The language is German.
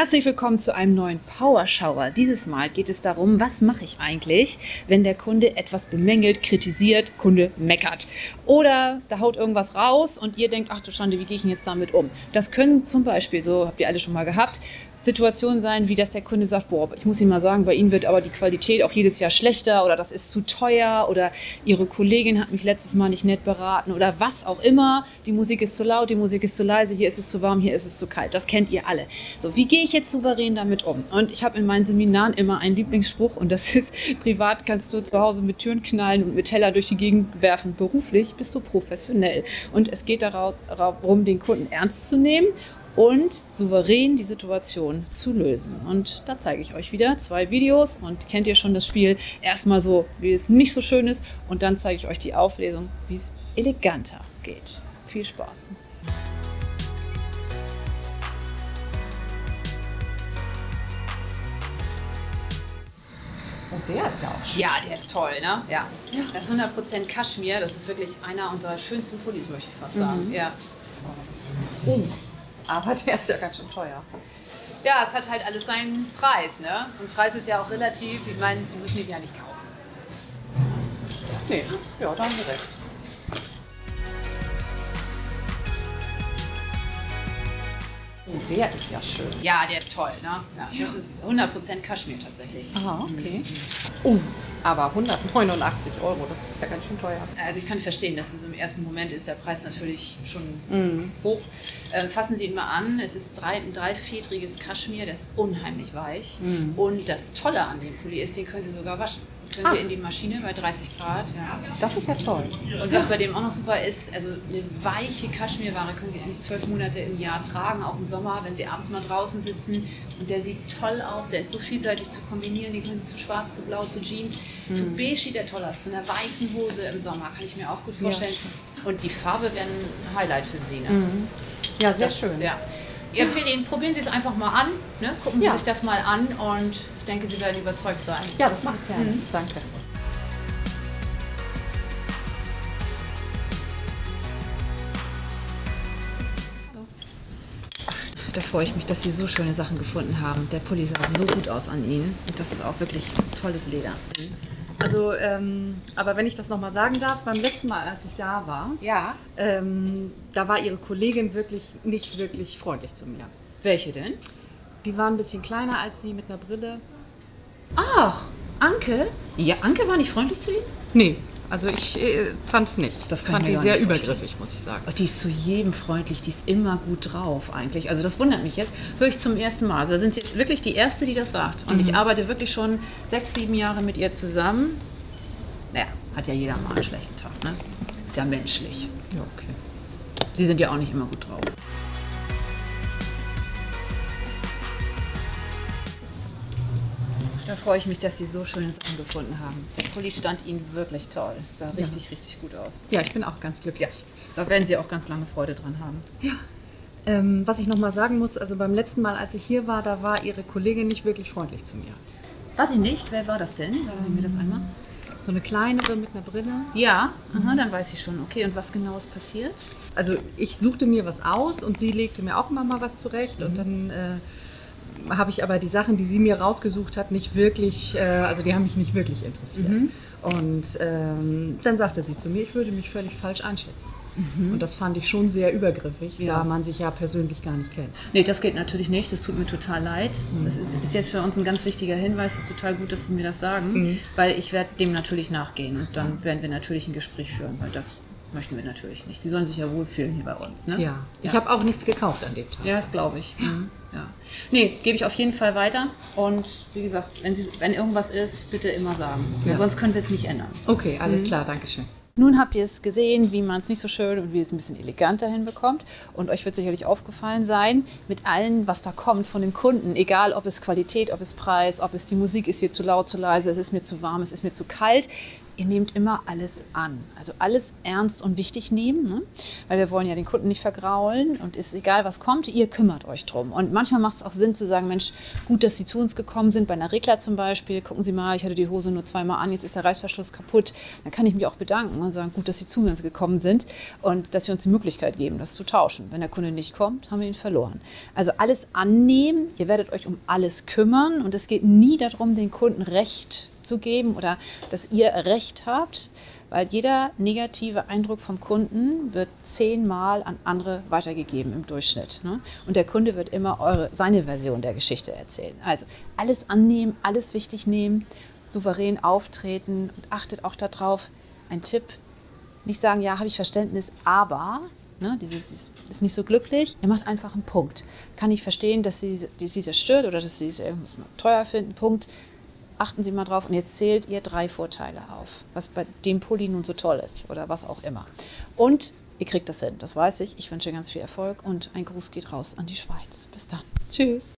Herzlich willkommen zu einem neuen Power Shower. Dieses Mal geht es darum, was mache ich eigentlich, wenn der Kunde etwas bemängelt, kritisiert, Kunde meckert. Oder da haut irgendwas raus und ihr denkt, ach du Schande, wie gehe ich denn jetzt damit um? Das können zum Beispiel, so habt ihr alle schon mal gehabt, Situationen sein, wie dass der Kunde sagt, boah, ich muss Ihnen mal sagen, bei Ihnen wird aber die Qualität auch jedes Jahr schlechter oder das ist zu teuer oder Ihre Kollegin hat mich letztes Mal nicht nett beraten oder was auch immer. Die Musik ist zu laut, die Musik ist zu leise, hier ist es zu warm, hier ist es zu kalt. Das kennt ihr alle. So, wie gehe ich jetzt souverän damit um? Und ich habe in meinen Seminaren immer einen Lieblingsspruch und das ist, privat kannst du zu Hause mit Türen knallen und mit Teller durch die Gegend werfen. Beruflich bist du professionell. Und es geht darum, den Kunden ernst zu nehmen und souverän die Situation zu lösen. Und da zeige ich euch wieder 2 Videos und kennt ihr schon das Spiel. Erstmal so, wie es nicht so schön ist und dann zeige ich euch die Auflösung, wie es eleganter geht. Viel Spaß! Und der ist ja auch schön. Ja, der ist toll, ne? Ja. Das ist 100% Kaschmir. Das ist wirklich einer unserer schönsten Pullis, möchte ich fast sagen. Ja. Aber der ist ja ganz schön teuer. Ja, es hat halt alles seinen Preis, ne? Und Preis ist ja auch relativ. Ich meine, Sie müssen den ja nicht kaufen. Nee, ja, da haben wir recht. Oh, der ist ja schön. Ja, der ist toll, ne? Ja, das ist 100% Kaschmir tatsächlich. Aha, okay. Oh, aber 189 €, das ist ja ganz schön teuer. Also ich kann verstehen, dass es im ersten Moment ist der Preis natürlich schon hoch. Fassen Sie ihn mal an, es ist ein dreifedriges Kaschmir, das ist unheimlich weich. Und das Tolle an dem Pulli ist, den können Sie sogar waschen. Können Sie in die Maschine bei 30 Grad. Ja. Das ist ja toll. Und was bei dem auch noch super ist, also eine weiche Kaschmirware können Sie eigentlich 12 Monate im Jahr tragen, auch im Sommer, wenn Sie abends mal draußen sitzen. Und der sieht toll aus, der ist so vielseitig zu kombinieren. Den können Sie zu schwarz, zu blau, zu Jeans, zu beige sieht der toll aus. Zu einer weißen Hose im Sommer kann ich mir auch gut vorstellen. Ja. Und die Farbe wäre ein Highlight für Sie. Ne? Ja, sehr schön. Ja. Ich empfehle Ihnen, probieren Sie es einfach mal an. Ne? Gucken Sie sich das mal an und ich denke, Sie werden überzeugt sein. Ja, das mache ich gerne. Danke. Da freue ich mich, dass Sie so schöne Sachen gefunden haben. Der Pulli sah so gut aus an Ihnen. Und das ist auch wirklich tolles Leder. Also, aber wenn ich das nochmal sagen darf, beim letzten Mal, als ich da war, da war Ihre Kollegin nicht wirklich freundlich zu mir. Welche denn? Die war ein bisschen kleiner als Sie mit einer Brille. Ach, Anke? Ja, Anke war nicht freundlich zu Ihnen? Nee, also ich fand es nicht. Das fand die sehr übergriffig, muss ich sagen. Oh, die ist zu jedem freundlich, die ist immer gut drauf eigentlich. Also das wundert mich jetzt, höre ich zum ersten Mal. Also da sind Sie jetzt wirklich die Erste, die das sagt. Und ich arbeite wirklich schon 6, 7 Jahre mit ihr zusammen. Naja, hat ja jeder mal einen schlechten Tag, ne? Ist ja menschlich. Ja, okay. Sie sind ja auch nicht immer gut drauf. Da freue ich mich, dass Sie so schöne Sachen gefunden haben. Der Pulli stand Ihnen wirklich toll. Sah richtig, richtig gut aus. Ja, ich bin auch ganz glücklich. Ja, da werden Sie auch ganz lange Freude dran haben. Ja. Was ich noch mal sagen muss, also beim letzten Mal, als ich hier war, da war Ihre Kollegin nicht wirklich freundlich zu mir. War sie nicht? Wer war das denn? Sagen Sie mir das einmal. So eine kleinere mit einer Brille. Ja, aha, dann weiß ich schon. Okay, und was genau ist passiert? Also ich suchte mir was aus und sie legte mir auch immer mal was zurecht und dann habe ich aber die Sachen, die sie mir rausgesucht hat, nicht wirklich, also die haben mich nicht wirklich interessiert. Und dann sagte sie zu mir, ich würde mich völlig falsch einschätzen. Und das fand ich schon sehr übergriffig, da man sich ja persönlich gar nicht kennt. Nee, das geht natürlich nicht, das tut mir total leid. Das ist jetzt für uns ein ganz wichtiger Hinweis, es ist total gut, dass Sie mir das sagen, weil ich werde dem natürlich nachgehen und dann werden wir natürlich ein Gespräch führen, weil das möchten wir natürlich nicht. Sie sollen sich ja wohlfühlen hier bei uns. Ne? Ja, ich habe auch nichts gekauft an dem Tag. Ja, das glaube ich. Ja. Nee, gebe ich auf jeden Fall weiter. Und wie gesagt, wenn irgendwas ist, bitte immer sagen. Ja. Sonst können wir es nicht ändern. Okay, alles klar, danke schön. Nun habt ihr es gesehen, wie man es nicht so schön und wie es ein bisschen eleganter hinbekommt. Und euch wird sicherlich aufgefallen sein, mit allem, was da kommt von dem Kunden, egal ob es Qualität, ob es Preis, ob es die Musik ist hier zu laut, zu leise, es ist mir zu warm, es ist mir zu kalt. Ihr nehmt immer alles an. Also alles ernst und wichtig nehmen, ne? Weil wir wollen ja den Kunden nicht vergraulen und ist egal, was kommt, ihr kümmert euch drum. Und manchmal macht es auch Sinn zu sagen, Mensch, gut, dass Sie zu uns gekommen sind, bei einer Regler zum Beispiel, gucken Sie mal, ich hatte die Hose nur 2-mal an, jetzt ist der Reißverschluss kaputt, dann kann ich mich auch bedanken immer sagen, gut, dass Sie zu uns gekommen sind und dass Sie uns die Möglichkeit geben, das zu tauschen. Wenn der Kunde nicht kommt, haben wir ihn verloren. Also alles annehmen, ihr werdet euch um alles kümmern und es geht nie darum, den Kunden Recht zu geben oder dass ihr Recht habt, weil jeder negative Eindruck vom Kunden wird 10-mal an andere weitergegeben im Durchschnitt. Ne? Und der Kunde wird immer seine Version der Geschichte erzählen. Also alles annehmen, alles wichtig nehmen, souverän auftreten und achtet auch darauf, ein Tipp, nicht sagen, ja, habe ich Verständnis, aber, ne, dieses ist nicht so glücklich, ihr macht einfach einen Punkt. Kann ich verstehen, dass Sie das stört oder dass Sie es irgendwas mal teuer finden, Punkt. Achten Sie mal drauf und jetzt zählt ihr 3 Vorteile auf, was bei dem Pulli nun so toll ist oder was auch immer. Und ihr kriegt das hin, das weiß ich. Ich wünsche ganz viel Erfolg und ein Gruß geht raus an die Schweiz. Bis dann. Tschüss.